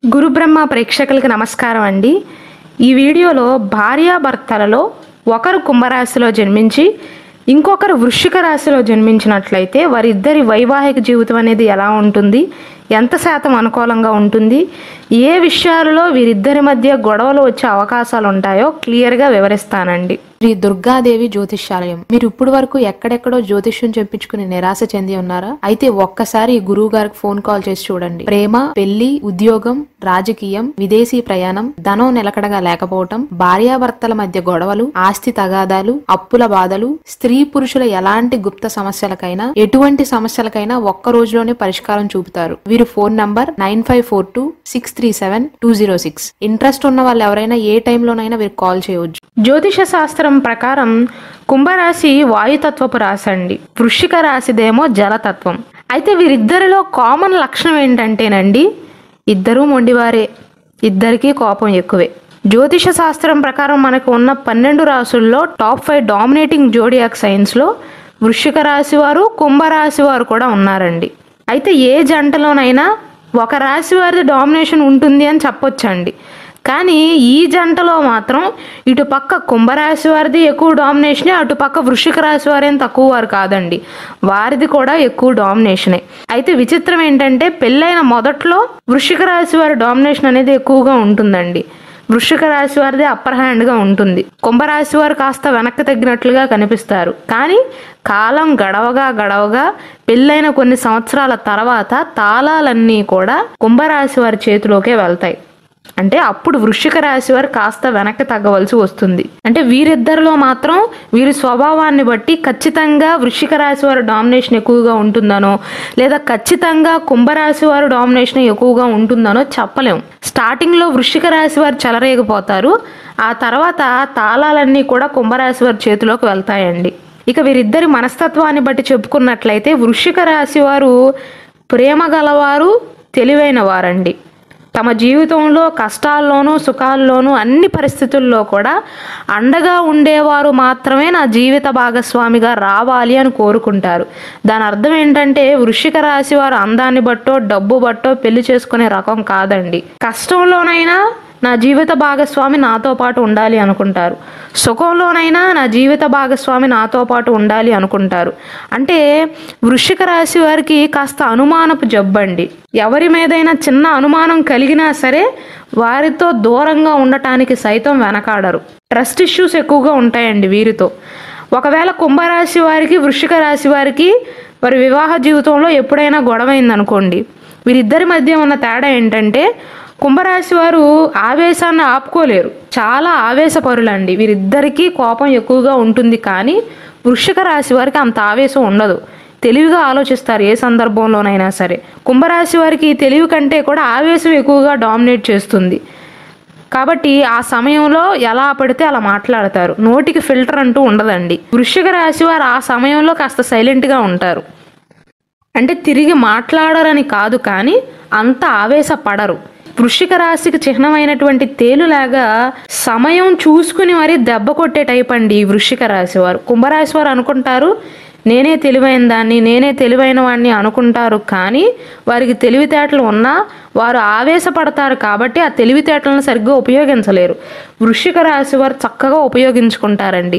గురుబ్రహ్మ ప్రేక్షకులకు నమస్కారం అండి. ఈ వీడియోలో భార్యాభర్తలలో ఒకరు కుంభరాశిలో జన్మించి ఇంకొకరు వృశ్చిక రాశిలో జన్మించినట్లయితే వారిద్దరి వైవాహిక జీవితం అనేది ఎలా ఉంటుంది, ఎంత శాతం అనుకూలంగా ఉంటుంది, ఏ విషయాలలో వీరిద్దరి మధ్య గొడవలు వచ్చే అవకాశాలు ఉంటాయో క్లియర్గా వివరిస్తానండి. శ్రీ దుర్గాదేవి జ్యోతిష్యాలయం. మీరు ఇప్పుడు వరకు ఎక్కడెక్కడో జ్యోతిష్యం చెప్పించుకుని నిరాశ చెంది ఉన్నారా? అయితే ఒక్కసారి గురువు గారికి ఫోన్ కాల్ చేసి చూడండి. ప్రేమ, పెళ్లి, ఉద్యోగం, రాజకీయం, విదేశీ ప్రయాణం, ధనం నిలకడగా లేకపోవటం, భార్యాభర్తల మధ్య గొడవలు, ఆస్తి తగాదాలు, అప్పుల బాధలు, స్త్రీ పురుషుల ఎలాంటి గుప్త సమస్యలకైనా ఎటువంటి సమస్యలకైనా ఒక్క రోజులోనే పరిష్కారం చూపుతారు. వీరు ఫోన్ నంబర్ 9542637206. ఇంట్రెస్ట్ ఉన్న వాళ్ళు ఎవరైనా ఏ టైంలోనైనా వీరు కాల్ చేయవచ్చు. జ్యోతిష శాస్త్రం ప్రకారం కుంభరాశి వాయుతత్వపు రాశి అండి, వృశ్చిక రాశిదేమో జలతత్వం. అయితే వీరిద్దరిలో కామన్ లక్షణం ఏంటంటేనండి, ఇద్దరూ మొండివారే, ఇద్దరికీ కోపం ఎక్కువే. జ్యోతిష శాస్త్రం ప్రకారం మనకు ఉన్న 12 రాశుల్లో టాప్ 5 డామినేటింగ్ జోడియాక్ సైన్స్ లో వృశ్చిక రాశి వారు, కుంభరాశి వారు కూడా ఉన్నారండి. అయితే ఏ జంటలోనైనా ఒక రాశి వారిది డామినేషన్ ఉంటుంది అని చెప్పొచ్చండి. కానీ ఈ జంటలో మాత్రం ఇటు పక్క కుంభరాశి వారిది ఎక్కువ డామినేషనే, అటు పక్క వృశ్చిక రాశి వారేం తక్కువ వారు కాదండి, వారిది కూడా ఎక్కువ డామినేషనే. అయితే విచిత్రం ఏంటంటే పెళ్ళైన మొదట్లో వృశ్చిక రాశి వారి డామినేషన్ అనేది ఎక్కువగా ఉంటుందండి, వృశ్చిక రాశి వారిది అప్పర్ హ్యాండ్గా ఉంటుంది. కుంభరాశి వారు కాస్త వెనక్కి తగ్గినట్లుగా కనిపిస్తారు. కానీ కాలం గడవగా గడవగా పెళ్ళైన కొన్ని సంవత్సరాల తర్వాత తాళాలన్నీ కూడా కుంభరాశి వారి చేతిలోకే వెళ్తాయి. అంటే అప్పుడు వృశ్చిక రాశి వారు కాస్త వెనక్కి తగ్గవలసి వస్తుంది. అంటే వీరిద్దరిలో మాత్రం వీరి స్వభావాన్ని బట్టి ఖచ్చితంగా వృశ్చిక రాశి వారి డామినేషన్ ఎక్కువగా ఉంటుందనో లేదా ఖచ్చితంగా కుంభరాశి వారి డామినేషన్ ఎక్కువగా ఉంటుందనో చెప్పలేం. స్టార్టింగ్లో వృశ్చిక రాశి వారు చెలరేగిపోతారు, ఆ తర్వాత తాళాలన్నీ కూడా కుంభరాశి వారి చేతిలోకి వెళ్తాయండి. ఇక వీరిద్దరి మనస్తత్వాన్ని బట్టి చెప్పుకున్నట్లయితే వృశ్చిక రాశి వారు ప్రేమ గలవారు, తెలివైన వారండి. తమ జీవితంలో కష్టాల్లోనూ సుఖాల్లోనూ అన్ని పరిస్థితుల్లో కూడా అండగా ఉండేవారు మాత్రమే నా జీవిత భాగస్వామిగా రావాలి అని కోరుకుంటారు. దాని అర్థం ఏంటంటే వృశ్చిక రాశి వారు అందాన్ని బట్టో డబ్బు బట్టో పెళ్లి చేసుకునే రకం కాదండి. కష్టంలోనైనా నా జీవిత భాగస్వామి నాతో పాటు ఉండాలి అనుకుంటారు, సుఖంలోనైనా నా జీవిత భాగస్వామి నాతో పాటు ఉండాలి అనుకుంటారు. అంటే వృశ్చిక రాశి వారికి కాస్త అనుమానపు జబ్బండి. ఎవరి మీదైనా చిన్న అనుమానం కలిగినా సరే వారితో దూరంగా ఉండటానికి సైతం వెనకాడరు. ట్రస్ట్ ఇష్యూస్ ఎక్కువగా ఉంటాయండి వీరితో. ఒకవేళ కుంభరాశి వారికి వృశ్చిక రాశి వారికి వారి వివాహ జీవితంలో ఎప్పుడైనా గొడవైందనుకోండి, వీరిద్దరి మధ్య ఉన్న తేడా ఏంటంటే కుంభరాశి వారు ఆవేశాన్ని ఆపుకోలేరు, చాలా ఆవేశపరులండి. వీరిద్దరికీ కోపం ఎక్కువగా ఉంటుంది, కానీ వృశ్చిక రాశి వారికి అంత ఆవేశం ఉండదు, తెలివిగా ఆలోచిస్తారు ఏ సందర్భంలోనైనా సరే. కుంభరాశి వారికి తెలివి కంటే కూడా ఆవేశం ఎక్కువగా డామినేట్ చేస్తుంది. కాబట్టి ఆ సమయంలో ఎలా పడితే అలా మాట్లాడతారు, నోటికి ఫిల్టర్ అంటూ ఉండదండి. వృశ్చిక రాశి వారు ఆ సమయంలో కాస్త సైలెంట్గా ఉంటారు. అంటే తిరిగి మాట్లాడరని కాదు, కానీ అంత ఆవేశపడరు. వృశ్చిక రాశికి చిహ్నమైనటువంటి తేలులాగా సమయం చూసుకుని మరీ దెబ్బ కొట్టే టైప్ అండి ఈ వృశ్చిక రాశి వారు. కుంభరాశి వారు అనుకుంటారు నేనే తెలివైన దాన్ని, నేనే తెలివైన వాడిని అనుకుంటారు, కానీ వారికి తెలివితేటలు ఉన్నా వారు ఆవేశపడతారు కాబట్టి ఆ తెలివితేటలను సరిగ్గా ఉపయోగించలేరు. వృశ్చిక రాశి వారు చక్కగా ఉపయోగించుకుంటారండి.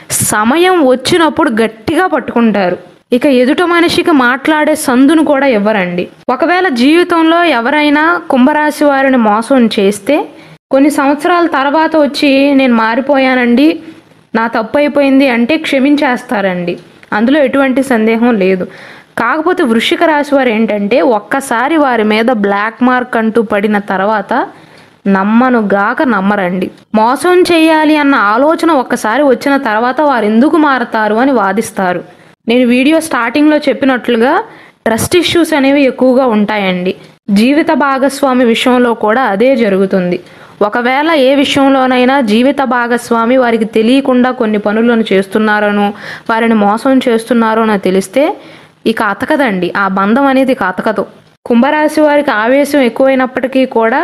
సమయం వచ్చినప్పుడు గట్టిగా పట్టుకుంటారు. ఇక ఎదుట మనిషికి మాట్లాడే సందును కూడా ఇవ్వరండి. ఒకవేళ జీవితంలో ఎవరైనా కుంభరాశి వారిని మోసం చేస్తే కొన్ని సంవత్సరాల తర్వాత వచ్చి నేను మారిపోయానండి, నా తప్పు అయిపోయింది అంటే క్షమించేస్తారండి, అందులో ఎటువంటి సందేహం లేదు. కాకపోతే వృశ్చిక రాశి వారు ఏంటంటే ఒక్కసారి వారి మీద బ్లాక్ మార్క్ అంటూ పడిన తర్వాత నమ్మనుగాక నమ్మరండి. మోసం చేయాలి అన్న ఆలోచన ఒక్కసారి వచ్చిన తర్వాత వారు ఎందుకు మారతారు అని వాదిస్తారు. నేను వీడియో స్టార్టింగ్లో చెప్పినట్లుగా ట్రస్ట్ ఇష్యూస్ అనేవి ఎక్కువగా ఉంటాయండి. జీవిత భాగస్వామి విషయంలో కూడా అదే జరుగుతుంది. ఒకవేళ ఏ విషయంలోనైనా జీవిత భాగస్వామి వారికి తెలియకుండా కొన్ని పనులను చేస్తున్నారనో వారిని మోసం చేస్తున్నారోనో తెలిస్తే ఇక అతకదండి, ఆ బంధం అనేది ఇక అతకదు. కుంభరాశి వారికి ఆవేశం ఎక్కువైనప్పటికీ కూడా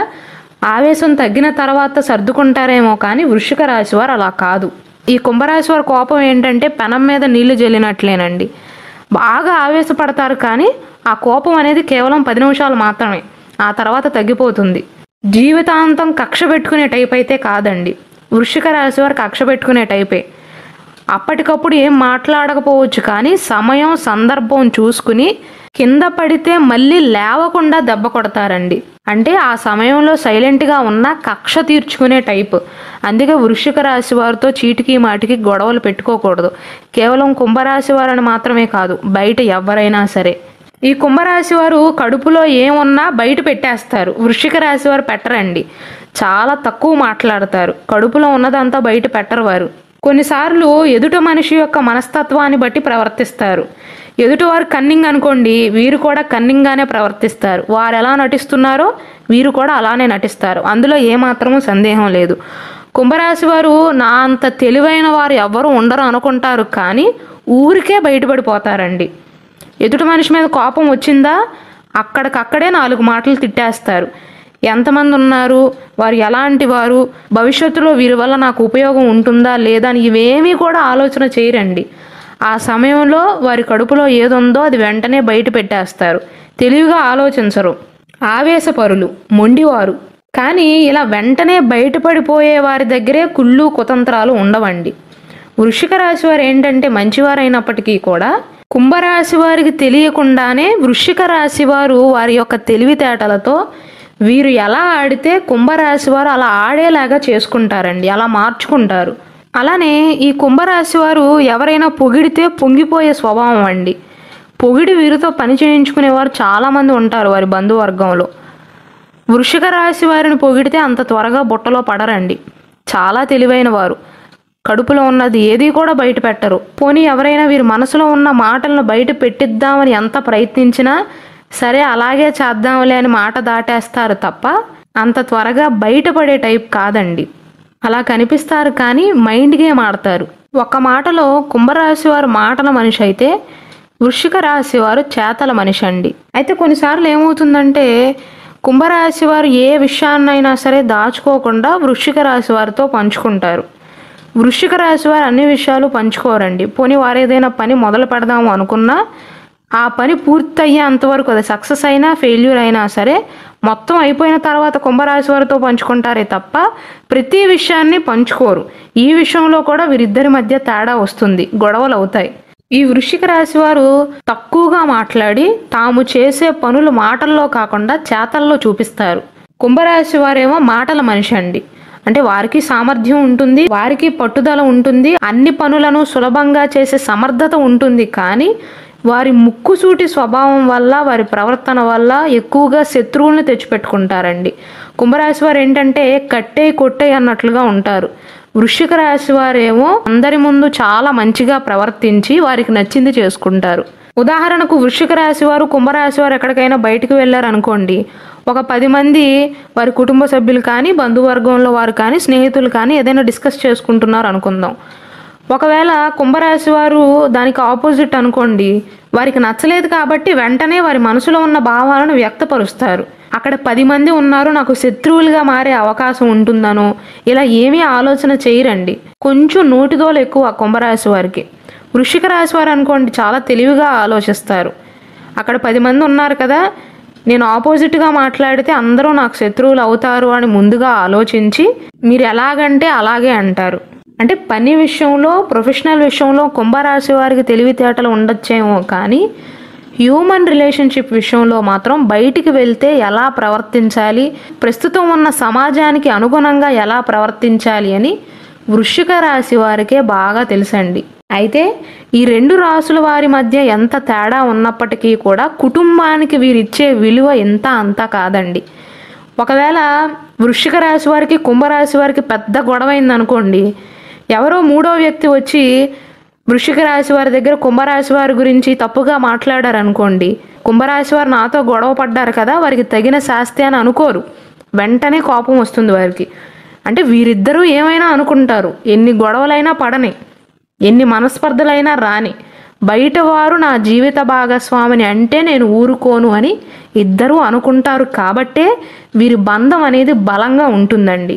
ఆవేశం తగ్గిన తర్వాత సర్దుకుంటారేమో, కానీ వృశ్చిక రాశి వారు అలా కాదు. ఈ కుంభరాశి వారి కోపం ఏంటంటే పెనం మీద నీళ్లు జల్లినట్లేనండి. బాగా ఆవేశపడతారు, కానీ ఆ కోపం అనేది కేవలం 10 నిమిషాలు మాత్రమే, ఆ తర్వాత తగ్గిపోతుంది. జీవితాంతం కక్ష పెట్టుకునే టైప్ అయితే కాదండి. వృశ్చిక రాశి వారు కక్ష పెట్టుకునే టైపే. అప్పటికప్పుడు ఏం మాట్లాడకపోవచ్చు, కానీ సమయం సందర్భం చూసుకుని కింద పడితే మళ్ళీ లేవకుండా దెబ్బ కొడతారండి. అంటే ఆ సమయంలో సైలెంట్గా ఉన్న కక్ష తీర్చుకునే టైపు. అందుకే వృశ్చిక రాశి వారితో చీటికి మాటికి గొడవలు పెట్టుకోకూడదు. కేవలం కుంభరాశి వారని మాత్రమే కాదు, బయట ఎవరైనా సరే. ఈ కుంభరాశి వారు కడుపులో ఏమున్నా బయట పెట్టేస్తారు. వృశ్చిక రాశి వారు పెట్టరండి, చాలా తక్కువ మాట్లాడతారు. కడుపులో ఉన్నదంతా బయట పెట్టరు వారు. కొన్నిసార్లు ఎదుటి మనిషి యొక్క మనస్తత్వాన్ని బట్టి ప్రవర్తిస్తారు. ఎదుటివారు కన్నింగ్ అనుకోండి, వీరు కూడా కన్నింగ్గానే ప్రవర్తిస్తారు. వారు ఎలా నటిస్తున్నారో వీరు కూడా అలానే నటిస్తారు. అందులో ఏమాత్రమూ సందేహం లేదు. కుంభరాశి వారు నా అంత తెలివైన వారు ఎవ్వరూ ఉండరు అనుకుంటారు, కానీ ఊరికే బయటపడిపోతారండి. ఎదుటి మనిషి మీద కోపం వచ్చిందా అక్కడికక్కడే 4 మాటలు తిట్టేస్తారు. ఎంతమంది ఉన్నారు, వారు ఎలాంటి వారు, భవిష్యత్తులో వీరి వల్ల నాకు ఉపయోగం ఉంటుందా లేదా అని ఇవేమీ కూడా ఆలోచన చేయరండి. ఆ సమయంలో వారి కడుపులో ఏదుందో అది వెంటనే బయట పెట్టేస్తారు. తెలివిగా ఆలోచించరు. ఆవేశపరులు, మొండివారు. కానీ ఇలా వెంటనే బయటపడిపోయే వారి దగ్గరే కుళ్ళు కుతంత్రాలు ఉండవండి. వృశ్చిక రాశి వారు ఏంటంటే మంచివారైనప్పటికీ కూడా కుంభరాశి వారికి తెలియకుండానే వృశ్చిక రాశి వారు వారి యొక్క తెలివితేటలతో వీరు ఎలా ఆడితే కుంభరాశి వారు అలా ఆడేలాగా చేసుకుంటారండి, అలా మార్చుకుంటారు. అలానే ఈ కుంభరాశి వారు ఎవరైనా పొగిడితే పొంగిపోయే స్వభావం అండి. పొగిడి వీరితో పని చేయించుకునేవారు చాలామంది ఉంటారు వారి బంధువర్గంలో. వృశ్చిక రాశి వారిని పొగిడితే అంత త్వరగా బుట్టలో పడరండి, చాలా తెలివైన వారు. కడుపులో ఉన్నది ఏది కూడా బయట పెట్టరు. పోనీ ఎవరైనా వీరి మనసులో ఉన్న మాటలను బయట పెట్టిద్దామని ఎంత ప్రయత్నించినా సరే అలాగే చేద్దాంలే అని మాట దాటేస్తారు తప్ప అంత త్వరగా బయటపడే టైప్ కాదండి. అలా కనిపిస్తారు కానీ మైండ్ గేమ్ ఆడతారు. ఒక్క మాటలో కుంభరాశి వారు మాటల మనిషి అయితే వృశ్చిక రాశి వారు చేతల మనిషి అండి. అయితే కొన్నిసార్లు ఏమవుతుందంటే కుంభరాశి వారు ఏ విషయాన్నైనా సరే దాచుకోకుండా వృశ్చిక రాశి వారితో పంచుకుంటారు. వృశ్చిక రాశి వారు అన్ని విషయాలు పంచుకోరండి. పోనీ వారు ఏదైనా పని మొదలు పెడదాము అనుకున్నా ఆ పని పూర్తయ్యే అంతవరకు, అది సక్సెస్ అయినా ఫెయిల్యూర్ అయినా సరే మొత్తం అయిపోయిన తర్వాత కుంభరాశి వారితో పంచుకుంటారే తప్ప ప్రతి విషయాన్ని పంచుకోరు. ఈ విషయంలో కూడా వీరిద్దరి మధ్య తేడా వస్తుంది, గొడవలు అవుతాయి. ఈ వృశ్చిక రాశి వారు తక్కువగా మాట్లాడి తాము చేసే పనులు మాటల్లో కాకుండా చేతల్లో చూపిస్తారు. కుంభరాశి వారేమో మాటల మనిషి అండి. అంటే వారికి సామర్థ్యం ఉంటుంది, వారికి పట్టుదల ఉంటుంది, అన్ని పనులను సులభంగా చేసే సమర్థత ఉంటుంది. కానీ వారి ముక్కుసూటి స్వభావం వల్ల, వారి ప్రవర్తన వల్ల ఎక్కువగా శత్రువులను తెచ్చిపెట్టుకుంటారండి. కుంభరాశి వారు ఏంటంటే కట్టే కొట్టే అన్నట్లుగా ఉంటారు. వృశ్చిక రాశి వారేమో అందరి ముందు చాలా మంచిగా ప్రవర్తించి వారికి నచ్చింది చేసుకుంటారు. ఉదాహరణకు వృశ్చిక రాశి వారు కుంభరాశి వారు ఎక్కడికైనా బయటకు వెళ్ళారనుకోండి, ఒక 10 మంది వారి కుటుంబ సభ్యులు కానీ బంధువర్గంలో వారు కానీ స్నేహితులు కానీ ఏదైనా డిస్కస్ చేసుకుంటున్నారు అనుకుందాం. ఒకవేళ కుంభరాశి వారు దానికి ఆపోజిట్ అనుకోండి, వారికి నచ్చలేదు కాబట్టి వెంటనే వారి మనసులో ఉన్న భావాలను వ్యక్తపరుస్తారు. అక్కడ 10 మంది ఉన్నారు, నాకు శత్రువులుగా మారే అవకాశం ఉంటుందనో ఇలా ఏమీ ఆలోచన చేయరండి. కొంచెం నోటిదోలు ఎక్కువ కుంభరాశి వారికి. వృశ్చిక రాశి వారు అనుకోండి చాలా తెలివిగా ఆలోచిస్తారు. అక్కడ 10 మంది ఉన్నారు కదా, నేను ఆపోజిట్గా మాట్లాడితే అందరూ నాకు శత్రువులు అవుతారు అని ముందుగా ఆలోచించి మీరు ఎలాగంటే అలాగే అంటారు. అంటే పని విషయంలో, ప్రొఫెషనల్ విషయంలో కుంభరాశి వారికి తెలివితేటలు ఉండొచ్చేమో, కానీ హ్యూమన్ రిలేషన్షిప్ విషయంలో మాత్రం బయటికి వెళ్తే ఎలా ప్రవర్తించాలి, ప్రస్తుతం ఉన్న సమాజానికి అనుగుణంగా ఎలా ప్రవర్తించాలి అని వృశ్చిక రాశి వారికే బాగా తెలుసండి. అయితే ఈ 2 రాశుల వారి మధ్య ఎంత తేడా ఉన్నప్పటికీ కూడా కుటుంబానికి వీరిచ్చే విలువ ఎంత అంతా కాదండి. ఒకవేళ వృశ్చిక రాశి వారికి కుంభరాశి వారికి పెద్ద గొడవైంది అనుకోండి, ఎవరో 3వ వ్యక్తి వచ్చి వృశ్చిక రాశి వారి దగ్గర కుంభరాశి వారి గురించి తప్పుగా మాట్లాడారు అనుకోండి, కుంభరాశి వారు నాతో గొడవ పడ్డారు కదా, వారికి తగిన శాస్తి అని అనుకోరు, వెంటనే కోపం వస్తుంది వారికి. అంటే వీరిద్దరూ ఏమైనా అనుకుంటారు, ఎన్ని గొడవలైనా పడని, ఎన్ని మనస్పర్ధలైనా రాని, బయట వారు నా జీవిత భాగస్వామిని అంటే నేను ఊరుకోను అని ఇద్దరూ అనుకుంటారు. కాబట్టే వీరి బంధం అనేది బలంగా ఉంటుందండి.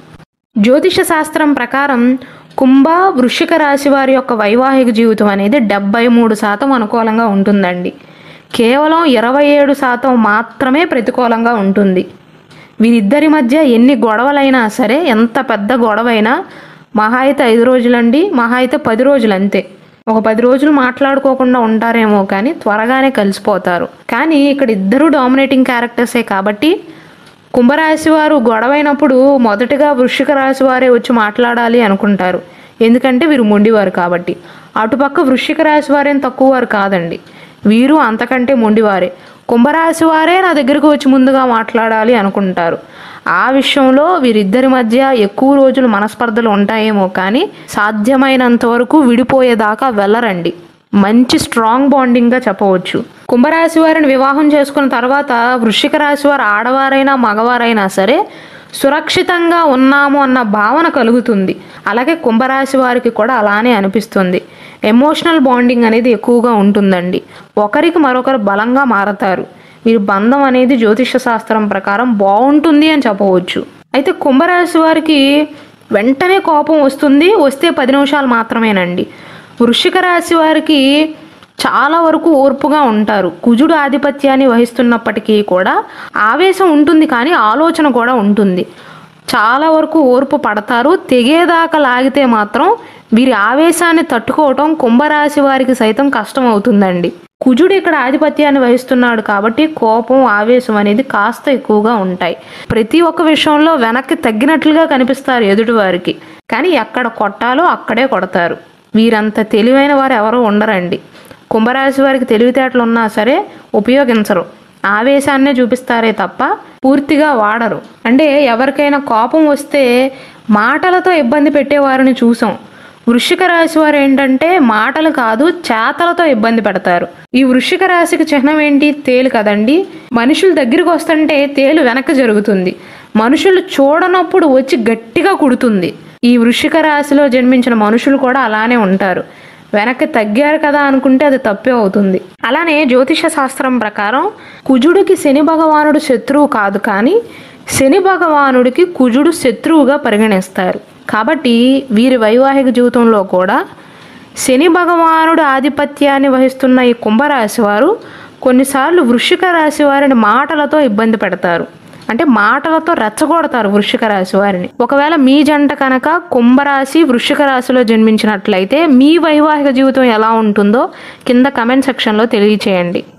జ్యోతిష శాస్త్రం ప్రకారం కుంభ వృశ్చిక రాశి వారి యొక్క వైవాహిక జీవితం అనేది 73% అనుకూలంగా ఉంటుందండి. కేవలం 27% మాత్రమే ప్రతికూలంగా ఉంటుంది. వీరిద్దరి మధ్య ఎన్ని గొడవలైనా సరే, ఎంత పెద్ద గొడవైనా మహా అయితే 5 రోజులండి, మహా అయితే 10 రోజులు అంతే. ఒక 10 రోజులు మాట్లాడుకోకుండా ఉంటారేమో కానీ త్వరగానే కలిసిపోతారు. కానీ ఇక్కడ ఇద్దరు డామినేటింగ్ క్యారెక్టర్సే కాబట్టి కుంభరాశి వారు గొడవైనప్పుడు మొదటగా వృశ్చిక రాశి వారే వచ్చి మాట్లాడాలి అనుకుంటారు. ఎందుకంటే వీరు మొండివారు కాబట్టి. అటుపక్క వృశ్చిక రాశి వారేం తక్కువ వారు కాదండి, వీరు అంతకంటే మొండివారే. కుంభరాశి వారే నా దగ్గరకు వచ్చి ముందుగా మాట్లాడాలి అనుకుంటారు. ఆ విషయంలో వీరిద్దరి మధ్య ఎక్కువ రోజులు మనస్పర్ధలు ఉంటాయేమో కానీ సాధ్యమైనంత వరకు విడిపోయేదాకా వెళ్ళరండి. మంచి స్ట్రాంగ్ బాండింగ్గా చెప్పవచ్చు. కుంభరాశి వారిని వివాహం చేసుకున్న తర్వాత వృశ్చిక రాశి వారు ఆడవారైనా మగవారైనా సరే సురక్షితంగా ఉన్నాము అన్న భావన కలుగుతుంది. అలాగే కుంభరాశి వారికి కూడా అలానే అనిపిస్తుంది. ఎమోషనల్ బాండింగ్ అనేది ఎక్కువగా ఉంటుందండి. ఒకరికి మరొకరు బలంగా మారతారు. వీరి బంధం అనేది జ్యోతిష శాస్త్రం ప్రకారం బాగుంటుంది అని చెప్పవచ్చు. అయితే కుంభరాశి వారికి వెంటనే కోపం వస్తుంది, వస్తే 10 నిమిషాలు మాత్రమేనండి. వృశ్చిక రాశి వారికి చాలా వరకు ఓర్పుగా ఉంటారు. కుజుడు ఆధిపత్యాన్ని వహిస్తున్నప్పటికీ కూడా ఆవేశం ఉంటుంది, కానీ ఆలోచన కూడా ఉంటుంది. చాలా వరకు ఓర్పు పడతారు. తెగేదాకా లాగితే మాత్రం వీరి ఆవేశాన్ని తట్టుకోవటం కుంభరాశి వారికి సైతం కష్టం అవుతుందండి. కుజుడు ఇక్కడ ఆధిపత్యాన్ని వహిస్తున్నాడు కాబట్టి కోపం, ఆవేశం అనేది కాస్త ఎక్కువగా ఉంటాయి. ప్రతి ఒక్క విషయంలో వెనక్కి తగ్గినట్లుగా కనిపిస్తారు ఎదుటి వారికి, కానీ ఎక్కడ కొట్టాలో అక్కడే కొడతారు. వీరంత తెలివైన వారు ఎవరో ఉండరండి. కుంభరాశి వారికి తెలివితేటలు ఉన్నా సరే ఉపయోగించరు, ఆవేశాన్నే చూపిస్తారే తప్ప పూర్తిగా వాడరు. అంటే ఎవరికైనా కోపం వస్తే మాటలతో ఇబ్బంది పెట్టేవారిని చూసాం. వృశ్చిక రాశి వారు ఏంటంటే మాటలు కాదు చేతలతో ఇబ్బంది పెడతారు. ఈ వృశ్చిక రాశికి చిహ్నం ఏంటి? తేలు కదండి. మనుషుల దగ్గరికి వస్తుంటే తేలు వెనక్కి జరుగుతుంది, మనుషులు చూడనప్పుడు వచ్చి గట్టిగా కుడుతుంది. ఈ వృశ్చిక రాశిలో జన్మించిన మనుషులు కూడా అలానే ఉంటారు. వెనక్కి తగ్గారు కదా అనుకుంటే అది తప్పే అవుతుంది. అలానే జ్యోతిష శాస్త్రం ప్రకారం కుజుడికి శని భగవానుడు శత్రువు కాదు, కానీ శని భగవానుడికి కుజుడు శత్రువుగా పరిగణిస్తారు. కాబట్టి వీరి వైవాహిక జీవితంలో కూడా శని భగవానుడు ఆధిపత్యాన్ని వహిస్తున్న ఈ కుంభరాశి వారు కొన్నిసార్లు వృశ్చిక రాశి వారిని మాటలతో ఇబ్బంది పెడతారు. అంటే మాటలతో రెచ్చగొడతారు వృశ్చిక రాశి వారిని. ఒకవేళ మీ జంట కనుక కుంభరాశి వృశ్చిక రాశిలో జన్మించినట్లయితే మీ వైవాహిక జీవితం ఎలా ఉంటుందో కింద కమెంట్ సెక్షన్లో తెలియచేయండి.